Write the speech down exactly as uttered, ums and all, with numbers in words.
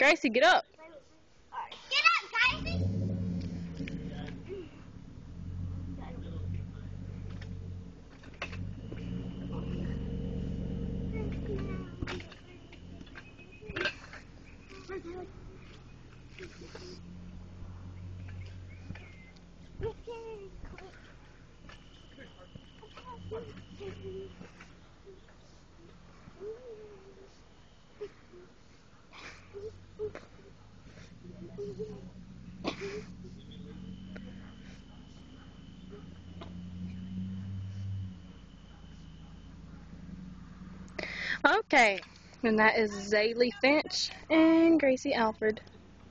Gracie, get up. Get up, Gracie. Okay, and that is Zaylee Finch and Gracie Alford.